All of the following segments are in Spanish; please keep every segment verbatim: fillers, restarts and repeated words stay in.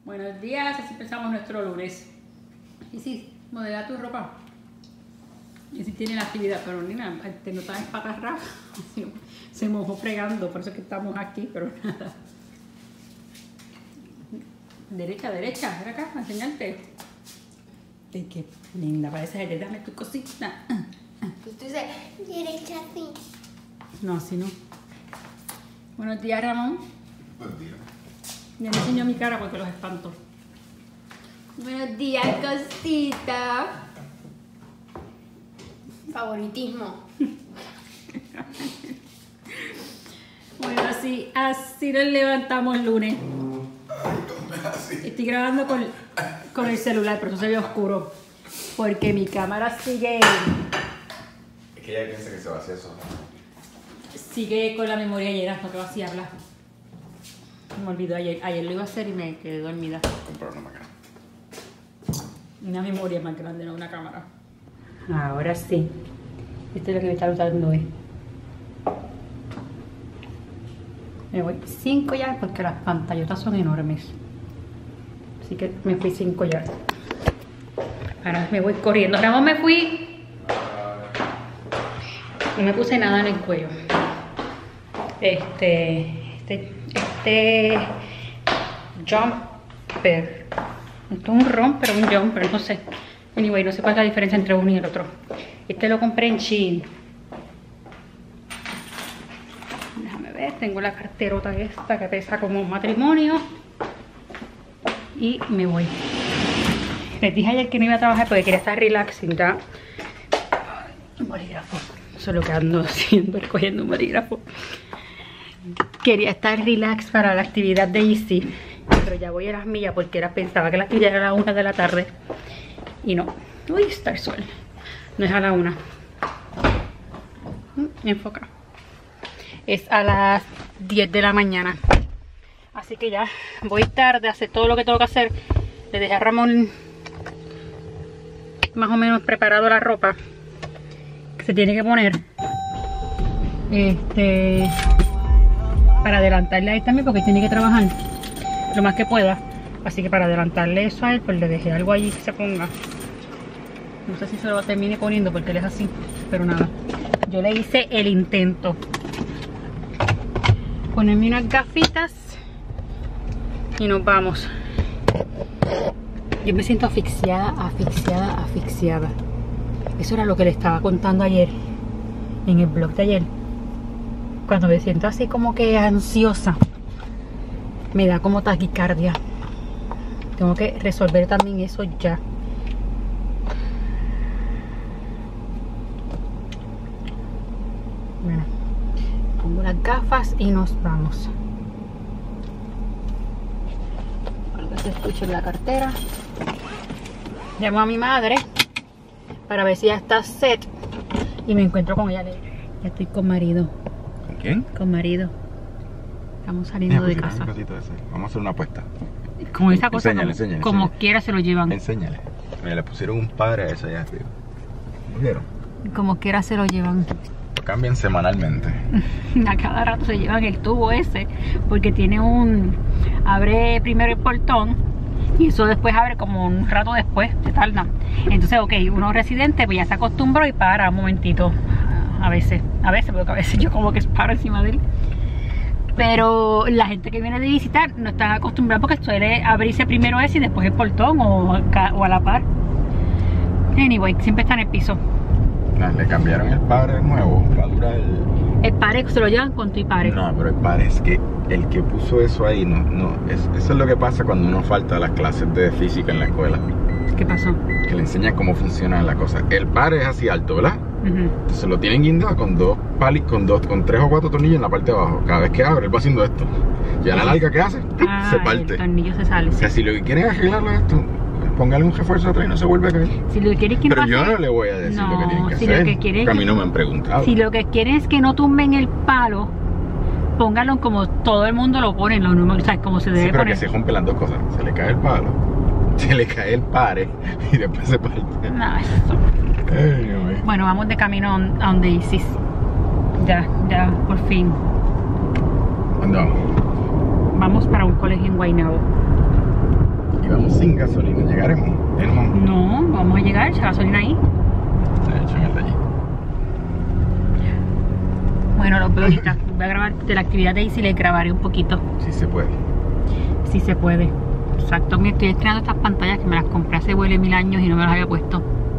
Buenos días, así empezamos nuestro lunes. Y sí, modela tu ropa. Y sí tiene la actividad, pero nena, te no estás espatarrada. Se mojó fregando, por eso es que estamos aquí, pero nada. Derecha, derecha, ven acá, a enseñarte. Ay, qué linda, parece que dame tu cosita. Pues tú dices, derecha así. No, así no. Buenos días, Ramón. Buenos días. Ya le enseño mi cara porque los espanto. Buenos días, cosita. Favoritismo. Bueno, así, así nos levantamos el lunes. Estoy grabando con, con el celular, pero eso se ve oscuro. Porque mi cámara sigue... Es que ella piensa que se va a hacer eso. Sigue con la memoria llena, no que vaciarla. Me olvidó ayer. Ayer lo iba a hacer y me quedé dormida. Comprar una máquina. Una memoria más grande, no una cámara. Ahora sí. Esto es lo que me está usando hoy. Me voy cinco ya porque las pantallotas son enormes. Así que me fui cinco ya. Ahora me voy corriendo. Ramón, me fui. No me puse nada en el cuello. Este... Este... Este... Jumper. Esto es un romper, un jumper, no sé. Anyway, no sé cuál es la diferencia entre uno y el otro. Este lo compré en Shein. Déjame ver, tengo la carterota esta que pesa como un matrimonio. Y me voy. Les dije ayer que no iba a trabajar porque quería estar relaxing ya. Un bolígrafo. Eso es lo que ando haciendo, cogiendo un bolígrafo. Quería estar relax para la actividad de Easy, pero ya voy a las millas porque era, pensaba que la actividad era a la una de la tarde. Y no. Uy, está el sol. No es a la una. Enfoca. Es a las diez de la mañana. Así que ya voy tarde a hacer todo lo que tengo que hacer. Le dejé a Ramón más o menos preparado la ropa que se tiene que poner. Este... Para adelantarle a él también porque tiene que trabajar lo más que pueda. Así que para adelantarle eso a él, pues le dejé algo allí que se ponga. No sé si se lo termine poniendo porque él es así, pero nada. Yo le hice el intento. Ponerme unas gafitas y nos vamos. Yo me siento asfixiada, asfixiada, asfixiada. Eso era lo que le estaba contando ayer en el blog de ayer. Cuando me siento así como que ansiosa, me da como taquicardia. Tengo que resolver también eso ya. Bueno, pongo las gafas y nos vamos. Para que se escuche la cartera. Llamo a mi madre para ver si ya está set y me encuentro con ella. Ya estoy con marido. ¿Con quién? Con marido. Estamos saliendo Mira, de pues, casa. un cosito de ese. Vamos a hacer una apuesta. Con esa cosa, Enséñale, como, enséñale, como enséñale. quiera se lo llevan. Enséñale. Mira, le pusieron un padre a eso allá arriba. ¿Lo vieron? Como quiera se lo llevan. Lo cambian semanalmente. A cada rato se llevan el tubo ese. Porque tiene un... Abre primero el portón. Y eso después abre como un rato después. Se tarda. Entonces, ok, uno residente pues ya se acostumbró y para un momentito. A veces. A veces, porque a veces yo como que paro encima de él. Pero la gente que viene de visitar no están acostumbrados porque suele abrirse primero ese y después el portón o, o a la par. Anyway, siempre está en el piso. No, le cambiaron el padre nuevo. Va a durar el... El pare se lo llevan con tu y pare. No, pero el padre es que el que puso eso ahí, no, no. Es, eso es lo que pasa cuando uno falta a las clases de física en la escuela. ¿Qué pasó? Que le enseña cómo funciona la cosa. El padre es así alto, ¿verdad? Uh-huh. Entonces lo tienen guindado con dos palis, con dos, con tres o cuatro tornillos en la parte de abajo. Cada vez que abre, él va haciendo esto. Y a la larga que hace, Ah, se parte. el tornillo se sale. O sea, si lo que quieren es arreglarlo esto, póngale un refuerzo atrás y no se vuelve a caer. Si lo que quieres que no Pero yo hace- no le voy a decir No, lo que tienen que si hacer. lo que quieren- porque a mí no me han preguntado. Si lo que quieren es que no tumben el palo, póngalo como todo el mundo lo pone, lo número, o sea, como se debe Sí, pero poner. que se rompen las dos cosas. Se le cae el palo, se le cae el pare y después se parte. No, eso. Anyway. Bueno, vamos de camino a donde Isis. Ya, ya, por fin. ¿Dónde vamos? Vamos para un colegio en Guaynabo. y vamos sin gasolina. ¿Llegaremos? ¿Tenemos? No, vamos a llegar, echa gasolina ahí. De hecho, en el de allí. Bueno, los veo ahorita. Voy a grabar de la actividad de Izzy y les grabaré un poquito. Sí se puede. Sí se puede. Exacto, me estoy estrenando estas pantallas que me las compré hace huele mil años y no me las había puesto.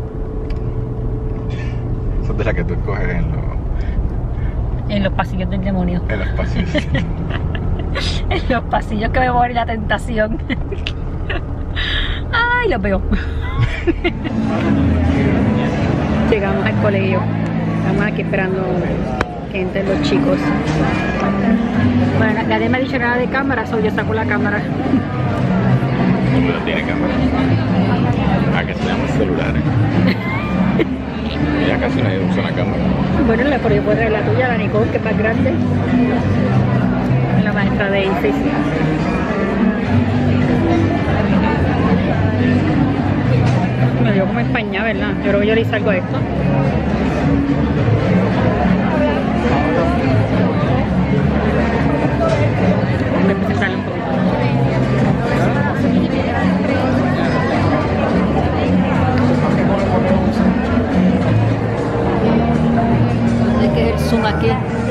Son de las que tú escoges en los... En los pasillos del demonio. En los pasillos. En los pasillos que me muere la tentación. Ay, los veo. Llegamos al colegio. Estamos aquí esperando que entren los chicos. Bueno, nadie me ha dicho nada de cámara, solo yo saco la cámara. No tiene cámara. Ah, que se llaman celulares. Ya casi nadie usa una cámara. Bueno, la por yo puedo traer la tuya, la Nicole, que es más grande. La maestra de Izzy. Me dio como España, ¿verdad? Yo creo que yo le hice algo a esto. Voy a presentarle un poquito. ¿Dónde queda el zoom aquí?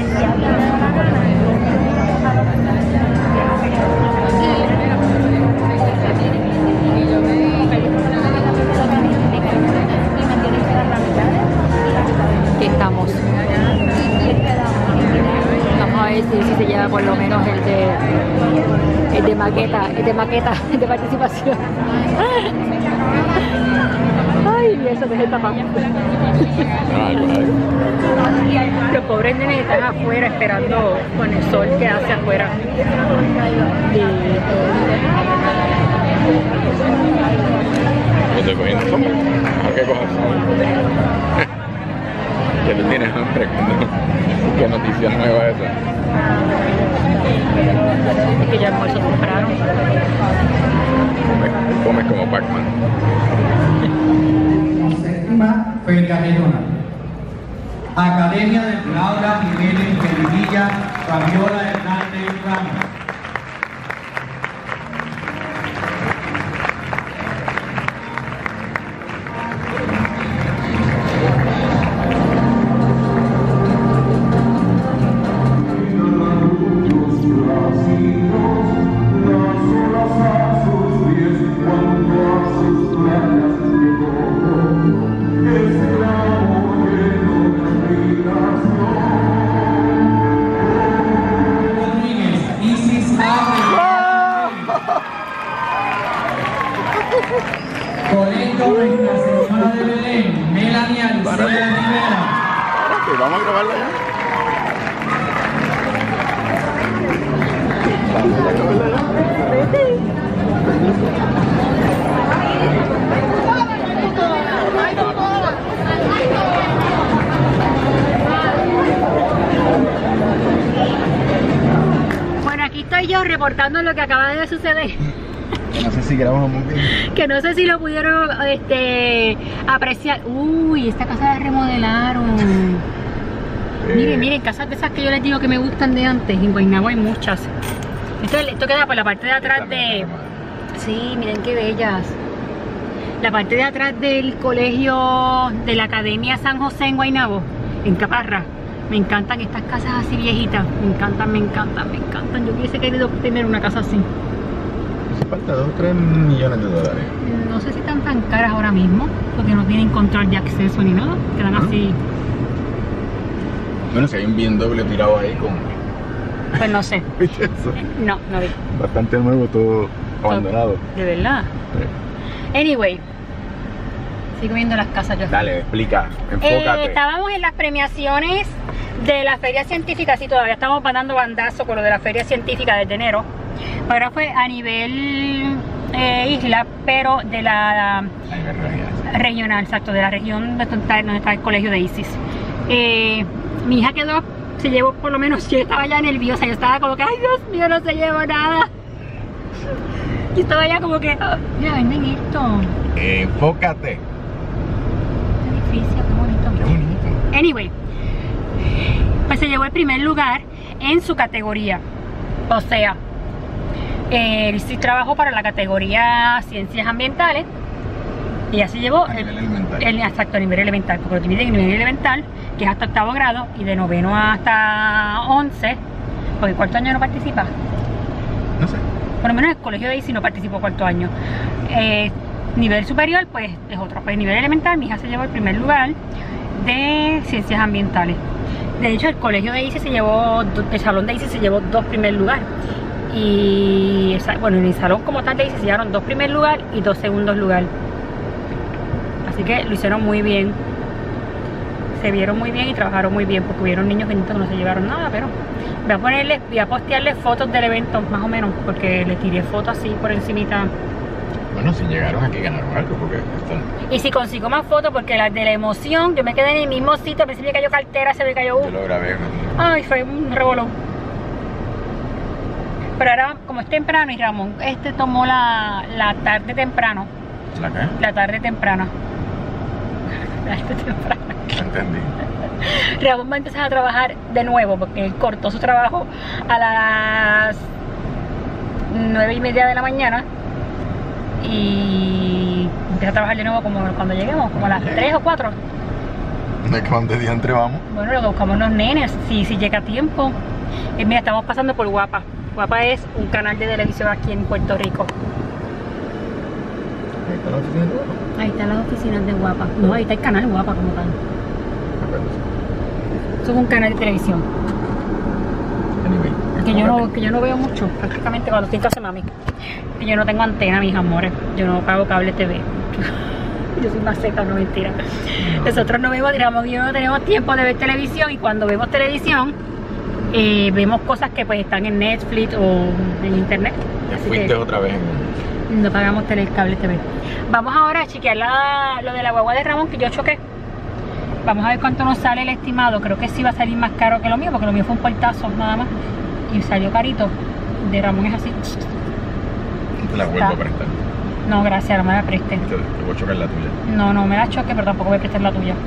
Aquí estamos. Vamos a ver si, si se lleva por lo menos el de el de maqueta, el de maqueta, el de participación. Ay, eso que se tapa. Los pobres nenes están afuera esperando con el sol que hace afuera. ¿No estoy cogiendo sombra? ¿A qué cojas? Que tú tienes hambre. ¿Qué noticia nueva es esa? Es que ya almuerzo temprano. Comes, comes como Pac-Man. Séptima Feria Regional. Academia de Laura Jiménez Queridilla, Fabiola Hernández Ramos. Colegio Nuestra Señora de Belén, Melanie Alicea Rivera. Vamos a grabarla ya. Vamos a grabarla ya. Bueno, aquí estoy yo reportando lo que acaba de suceder. No sé si grabamos muy bien. Que no sé si lo pudieron este, apreciar. Uy, esta casa la remodelaron. Eh. Miren, miren, casas de esas que yo les digo que me gustan de antes. En Guaynabo hay muchas. Esto, esto queda por la parte de atrás de... Sí, miren qué bellas. La parte de atrás del colegio de la Academia San José en Guaynabo, en Caparra. Me encantan estas casas así viejitas. Me encantan, me encantan, me encantan. Yo hubiese querido tener una casa así. Hace falta dos o tres millones de dólares. No sé si están tan caras ahora mismo, porque no tienen control de acceso ni nada. Quedan ¿No? así. Bueno, si hay un B M W tirado ahí con... Pues no sé. ¿Viste eso? No, no vi. Bastante nuevo, todo abandonado. De verdad. Sí. Anyway. Sigo viendo las casas yo. Dale, explica, Eh, enfócate. estábamos en las premiaciones de la feria científica, sí, todavía estamos mandando bandazo con lo de la feria científica desde enero. Ahora fue a nivel eh, isla, pero de la A nivel regional. regional, exacto, de la región donde está, donde está el colegio de Isis. Eh, mi hija quedó, se llevó por lo menos, yo estaba ya nerviosa, yo estaba como que, ay Dios mío, no se llevó nada. Yo estaba ya como que, oh, mira, venden esto. Enfócate. Qué edificio, qué bonito. Qué bonito. Anyway, pues se llevó el primer lugar en su categoría. O sea, Él sí trabajó para la categoría Ciencias Ambientales. Y ya se llevó A el, nivel elemental. el exacto nivel elemental, porque lo dividen en nivel elemental, que es hasta octavo grado, y de noveno hasta once, porque cuarto año no participa. No sé. Por lo menos en el colegio de Isi no participó cuarto año. Eh, nivel superior, pues es otro. Pues nivel elemental, mi hija se llevó el primer lugar de Ciencias Ambientales. De hecho, el colegio de Isi se llevó, el salón de Isi se llevó dos primer lugar. Y bueno, en el salón como tal de Isi se llevaron dos primer lugar y dos segundos lugar. Así que lo hicieron muy bien. Se vieron muy bien y trabajaron muy bien, porque hubieron niños que no se llevaron nada, pero voy a ponerles, voy a postearles fotos del evento más o menos, porque le tiré fotos así por encimita. Bueno, si llegaron aquí ganaron algo, porque esto no. Y si consigo más fotos, porque las de la emoción, yo me quedé en el mismo sitio, a veces me cayó cartera, se me cayó. Yo lo grabé. ¿No? Ay, fue un revolón. Pero ahora, como es temprano y Ramón este tomó la, la tarde temprano. ¿La qué? La tarde temprana. La tarde temprana. No entendí. Ramón va a empezar a trabajar de nuevo, porque él cortó su trabajo a las nueve y media de la mañana y empieza a trabajar de nuevo como cuando lleguemos, como a las tres o cuatro. ¿De cuántos días entre vamos? Bueno, lo que buscamos los nenes, si, si llega a tiempo. Eh, mira, estamos pasando por Guapa. Guapa es un canal de televisión aquí en Puerto Rico. Ahí está la oficina de Guapa. Ahí están las oficinas de Guapa. No, ahí está el canal Guapa como tal. Eso es un canal de televisión. Anyway, Que yo, no, que yo no veo mucho, prácticamente cuando estoy en casa de mami. Que yo no tengo antena, mis amores. Yo no pago cable T V. Yo soy maceta, no mentira. Nosotros no vemos, digamos, yo no tenemos tiempo de ver televisión, y cuando vemos televisión, eh, vemos cosas que pues están en Netflix o en internet. Te Así fuiste que otra vez en... no pagamos tele, cable T V. Vamos ahora a chequear la, lo de la guagua de Ramón que yo choqué. Vamos a ver cuánto nos sale el estimado. Creo que sí va a salir más caro que lo mío, porque lo mío fue un portazo nada más y salió carito. De Ramón es así. Te la vuelvo Está. a prestar. No, gracias, no me la preste. Te, te voy a chocar la tuya. No, no me la choque, pero tampoco voy a prestar la tuya.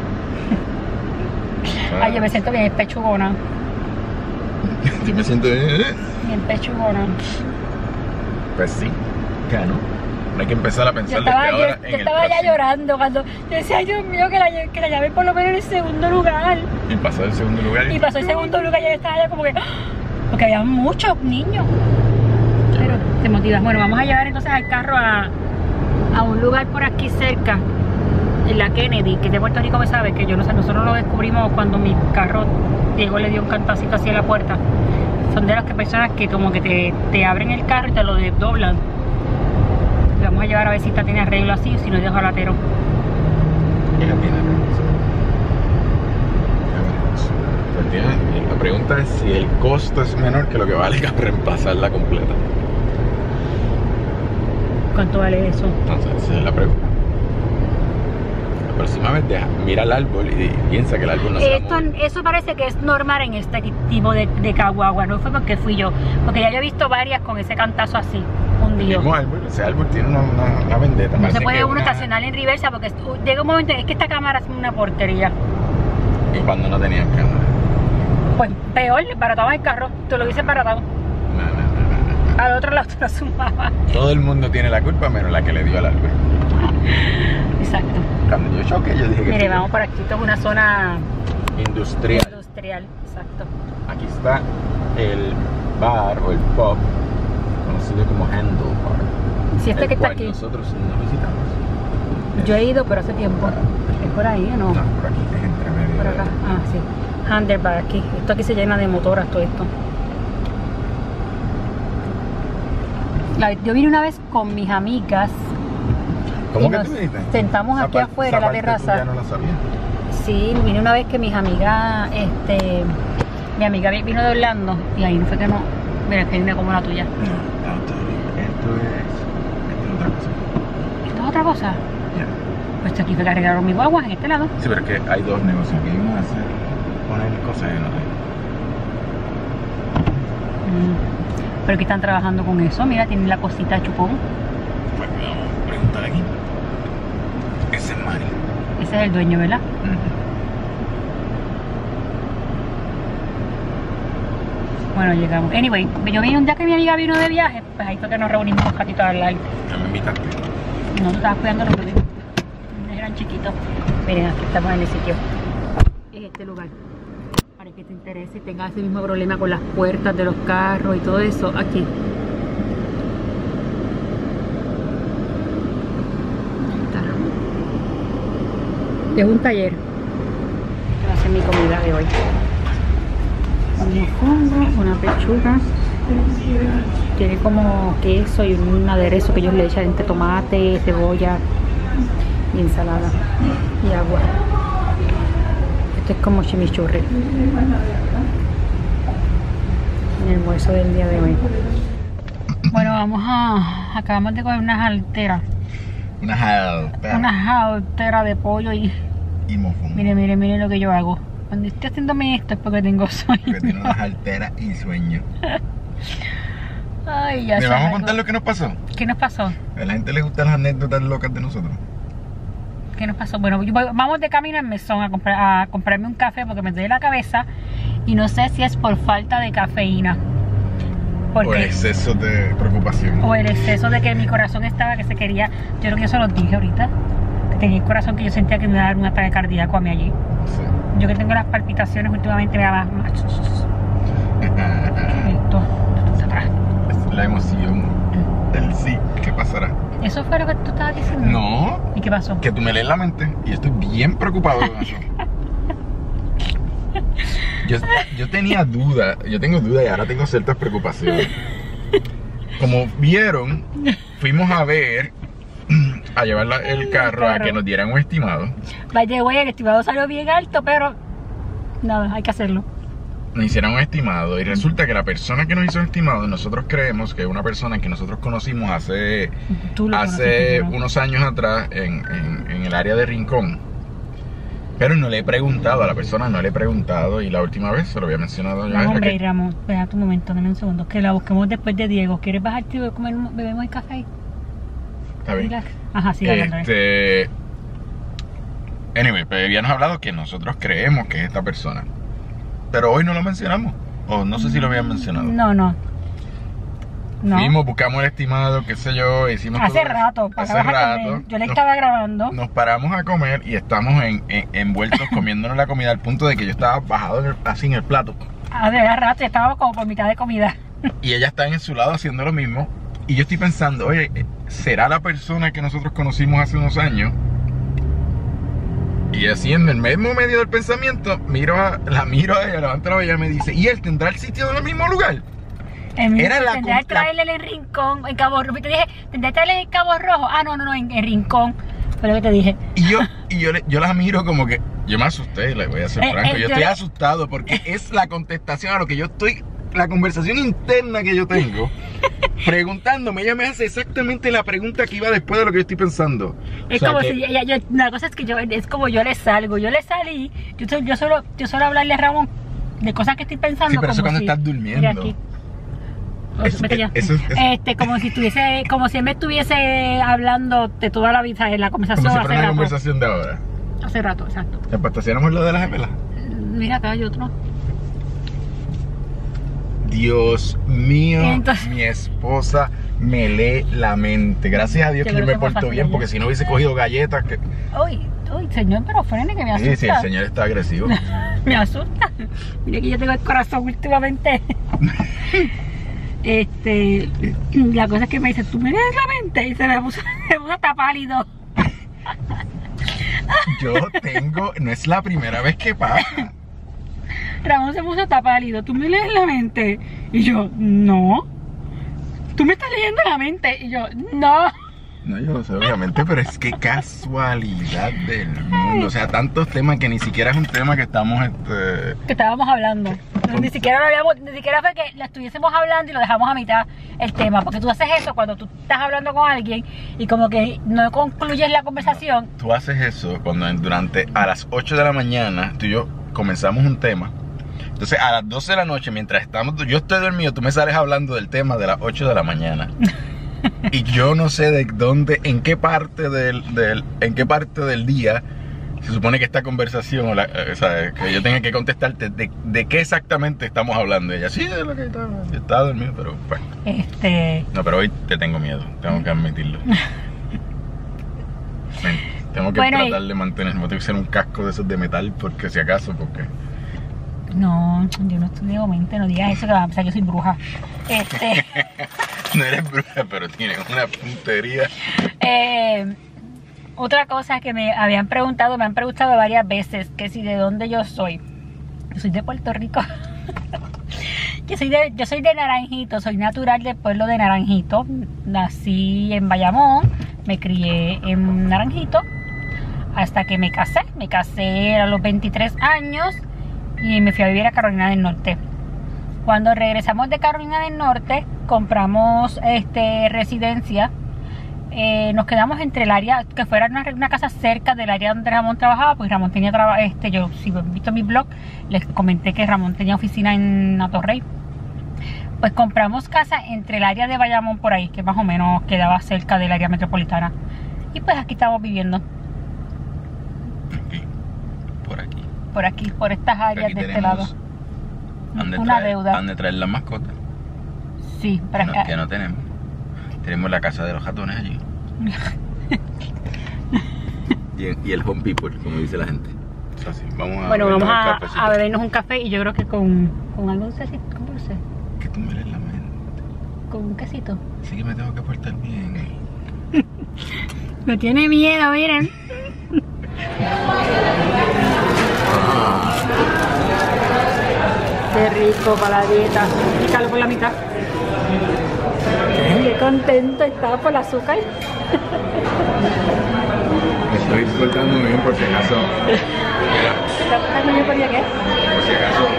Ah, Ay, yo me siento bien pechugona. Yo me siento... eh, Bien pechugona. Pues sí, gano. No hay que empezar a Yo pensar estaba, desde yo, ahora yo en el estaba ya próximo. llorando cuando yo decía, ay Dios mío, que la, lle- que la llamen por lo menos en el segundo lugar. Y pasó el segundo lugar. Y pasó el segundo lugar y yo estaba ya como que... ¡ah! Porque había muchos niños. Pero te motivas. Bueno, vamos a llevar entonces al carro a, a un lugar por aquí cerca, en la Kennedy, que es de Puerto Rico, me sabe, que yo no sé, nosotros lo descubrimos cuando mi carro, Diego le dio un cantacito hacia la puerta. Son de las que personas que como que te, te abren el carro y te lo desdoblan. Le vamos a llevar a ver si esta tiene arreglo así o si no deja latero. Ella tiene pues tiene- La pregunta es si el costo es menor que lo que vale reemplazarla completa. ¿Cuánto vale eso? Entonces, esa es la pregunta. La próxima vez deja, mira el árbol y piensa que el árbol no se va a Esto, mover. eso parece que es normal en este tipo de, de caguagua, no fue porque fui yo, porque ya yo he visto varias con ese cantazo así, El hundido. mismo árbol, ese árbol tiene una, una, una vendetta. No parece se puede que uno una- estacionar en reversa porque esto- llega un momento, es que esta cámara es una porquería. Y cuando no tenían cámara. Pues peor, barataba el carro, te lo hubiese baratado. No, no, no, no, no. Al otro lado te lo sumaba. Todo el mundo tiene la culpa menos la que le dio al árbol. Exacto. Cuando yo choqué, yo dije que Mire, esto vamos por aquí, esto es una zona es industrial. industrial, exacto. Aquí está el bar o el pub conocido como Handlebar. Si este el que está cual aquí, nosotros no visitamos. yo he ido pero hace tiempo. ¿Es por ahí o no? No, por aquí, es entre medio. Por de- acá, ah sí. Handlebar aquí, esto aquí se llena de motoras, todo esto. La- yo vine una vez con mis amigas. ¿Cómo y que nos tú viniste? sentamos Esa aquí parte- afuera esa en la parte tú terraza. ya no la sabía. Sí, vine una vez que mis amigas, este, mi amiga vi- vino de Orlando y ahí no fue que no. Mira, que hay una como la tuya. No, no, esto es, esto es otra cosa. ¿Esto es otra cosa? Ya. Pues aquí fue que arreglaron mis guaguas en este lado. Sí, pero es que hay dos negocios que iban a hacer, poner cosas en orden. Mm. Pero que están trabajando con eso, mira, tienen la cosita de chupón. Pues vamos a preguntar aquí. Ese es Manny. Ese es el dueño, ¿verdad? Bueno, llegamos. Anyway, yo vine un día que mi amiga vino de viaje, pues ahí fue que nos reunimos un ratito a hablar. ¿No me invitaste? No, tú estabas cuidando los bebés. Eran chiquitos. Miren, aquí estamos en el sitio. Es este lugar. Para que te interese y tengas ese mismo problema con las puertas de los carros y todo eso. Aquí. Ahí está. Es un taller. Va a ser mi comida de hoy. Un mofongo, una pechuga. Tiene como queso y un aderezo que ellos le echan entre tomate, cebolla y ensalada y agua. Esto es como chimichurri. El almuerzo del día de hoy. Bueno, vamos a... Acabamos de comer unas alteras. Unas alteras. Unas alteras de pollo y... Y mofongo. Miren, miren, miren lo que yo hago. Cuando estoy haciéndome esto es porque tengo sueño. Porque tiene unas alteras y sueño. Ay, ya ¿Le sé vamos a algo. contar lo que nos pasó? ¿Qué nos pasó? A la gente le gustan las anécdotas locas de nosotros. ¿Qué nos pasó? Bueno, yo voy- vamos de camino en Mesón a, comprar, a comprarme un café porque me duele la cabeza y no sé si es por falta de cafeína. O el Porque, exceso de preocupación. o el exceso de que mi corazón estaba que se quería. Yo creo que yo se lo dije ahorita. Que tenía el corazón que yo sentía que me iba a dar un ataque cardíaco a mí allí. Sí. Yo que tengo las palpitaciones últimamente me da más. más- Esto, esto está atrás. Es la emoción del sí. ¿Qué pasará? ¿Eso fue lo que tú estabas diciendo? No, ¿Y qué pasó? que tú me lees la mente y yo estoy bien preocupado con eso. Yo, yo tenía duda, yo tengo duda y ahora tengo ciertas preocupaciones. Como vieron, fuimos a ver, a llevar la- el carro a que nos dieran un estimado. Vaya, güey, el estimado salió bien alto, pero nada, hay que hacerlo. Nos hicieron un estimado y resulta que la persona que nos hizo el estimado, nosotros creemos que es una persona que nosotros conocimos hace, Tú lo hace conociste, ¿no? unos años atrás en, en, en el área de Rincón. Pero no le he preguntado a la persona, no le he preguntado y la última vez se lo había mencionado yo. No, hombre, Raquel. Ramón, espera un momento, dame un segundo, que la busquemos después de Diego. ¿Quieres bajarte y comer, un- bebemos el café ahí? Está bien. Relax. Ajá, sí, hablando. Este. Anyway, pues habíamos hablado que nosotros creemos que es esta persona. Pero hoy no lo mencionamos. O no sé si lo habían mencionado. No, no. No. Fuimos, buscamos el estimado, qué sé yo, hicimos Hace todo eso. rato, para Hace que vas a rato. comer. Yo le Nos- estaba grabando. Nos paramos a comer y estamos en, en- envueltos comiéndonos la comida al punto de que yo estaba bajado en el- así en el plato. A ver, a rato, estábamos como por mitad de comida. Y ella está en su lado haciendo lo mismo. Y yo estoy pensando, oye, ¿será la persona que nosotros conocimos hace unos años? Y así en el mismo medio del pensamiento, miro a, la miro a ella, levanto la vella y me dice, ¿y él tendrá el sitio en el mismo lugar? En mi- Era la tendría com- que traerle en el rincón, en Cabo Rojo. Te dije, tendría que traerle en Cabo Rojo. Ah, no, no, no, en el rincón. Fue lo que te dije. Y yo, y yo, le- yo la miro como que, yo me asusté, le voy a ser Eh, franco, eh, yo yo estoy le- asustado porque es la contestación a lo que yo estoy, la conversación interna que yo tengo, preguntándome, ella me hace exactamente la pregunta que iba después de lo que yo estoy pensando. O Es sea como que- si ella, yo, la cosa es que yo, es como yo le salgo, yo le salí, yo, so- yo solo, yo solo hablarle a Ramón de cosas que estoy pensando. Sí, pero eso como cuando si- estás durmiendo. Mira aquí. O- Eso- vete ya. eso es- eso- Este, como si estuviese, como si él me estuviese hablando de toda la vida en la conversación como si hace fuera una rato. conversación de ahora. Hace rato, exacto. Ya, pues, hacíamos lo de las gemelas. Mira acá hay otro. Dios mío, Entonces- mi esposa me lee la mente. Gracias a Dios Yo que yo creo me que fue porto fácil bien, ella. porque si no hubiese cogido galletas. Que... Uy, uy, señor, pero frene que me asusta. Sí, sí, el señor está agresivo. Me asusta. Mira que yo tengo el corazón últimamente. Este, la cosa es que me dice, tú me lees la mente y se me puso, se puso hasta pálido. Yo tengo, no es la primera vez que pasa. Ramón se puso hasta pálido, tú me lees la mente. Y yo, no. Tú me estás leyendo la mente. Y yo, no. No, yo lo sé, obviamente, pero es que casualidad del mundo. O sea, tantos temas que ni siquiera es un tema que estamos, este... Que estábamos hablando. Ni siquiera lo habíamos, ni siquiera fue que la estuviésemos hablando y lo dejamos a mitad el tema. Porque tú haces eso cuando tú estás hablando con alguien y como que no concluyes la conversación. Tú haces eso cuando durante a las ocho de la mañana tú y yo comenzamos un tema. Entonces a las doce de la noche, mientras estamos, yo estoy dormido, tú me sales hablando del tema de las ocho de la mañana. Y yo no sé de dónde, en qué parte del, del, en qué parte del día se supone que esta conversación, o, la, o sea, que yo tenga que contestarte de, de qué exactamente estamos hablando. Ella, sí, de lo que estaba, yo estaba dormido, pero bueno. Este... No, pero hoy te tengo miedo, tengo que admitirlo. Ven, tengo que bueno, tratar y... de mantenerme, tengo que hacer un casco de esos de metal, porque si acaso, porque... No, yo no estudio mente, no digas eso que vas a pensar que soy bruja. Este... No eres bruja, pero tienes una puntería. Eh... Otra cosa que me habían preguntado, me han preguntado varias veces, que si de dónde yo soy. Yo soy de Puerto Rico. yo, soy de, yo soy de Naranjito, soy natural del pueblo de Naranjito. Nací en Bayamón, me crié en Naranjito hasta que me casé. Me casé a los veintitrés años y me fui a vivir a Carolina del Norte. Cuando regresamos de Carolina del Norte, compramos este, residencia. Eh, nos quedamos entre el área, que fuera una, una casa cerca del área donde Ramón trabajaba, pues Ramón tenía trabajo, este, yo si han visto mi blog, les comenté que Ramón tenía oficina en Atorrey. Pues compramos casa entre el área de Bayamón por ahí, que más o menos quedaba cerca del área metropolitana. Y pues aquí estamos viviendo. Aquí, por aquí. Por aquí, por estas áreas de este lado. Una traer, deuda. ¿Han de traer las mascotas? Sí, para que no, que no tenemos. Tenemos la casa de los ratones allí. y, y el home people, como dice la gente. Eso sí, vamos a bueno, vamos a, a bebernos un café y yo creo que con, con algo dulcecito, ¿cómo dulce? Que tú me lees la mente. Con un quesito. Sí que me tengo que portar bien. Me tiene miedo, miren. Qué rico para la dieta. Pícalo por la mitad. Qué contento está por el azúcar. Me estoy portando bien por si acaso. ¿Estás portando bien por qué? Por si acaso.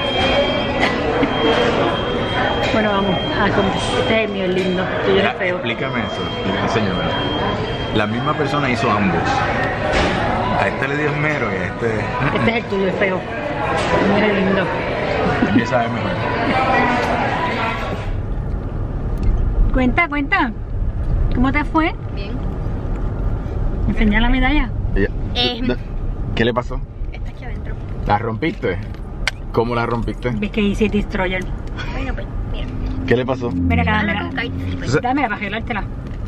Bueno, vamos a comer. Este es el mío, el lindo. Este es el feo. Explícame eso, enséñamelo. La misma persona hizo ambos. A este le dio esmero y a este... Este es el tuyo, el feo. Mira el lindo. También sabe mejor. Cuenta, cuenta. ¿Cómo te fue? Bien. Enseña la medalla. Eh. ¿Qué le pasó? Está aquí adentro. ¿La rompiste? ¿Cómo la rompiste? Ves que hice Destroyer. Bueno, pues, mira. ¿Qué le pasó? Mira acá, Dale dámela. con kite. Entonces- Dámela para arreglártela.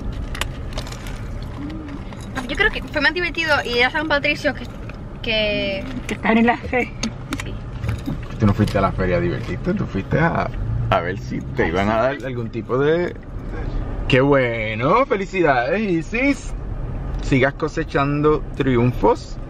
Yo creo que fue más divertido ir a San Patricio que... que... Que están en la fe. Sí. Tú no fuiste a la feria a divertirte, tú fuiste a, a ver si te iban a dar algún tipo de... ¡Qué bueno! ¡Felicidades, Isis! Sigas cosechando triunfos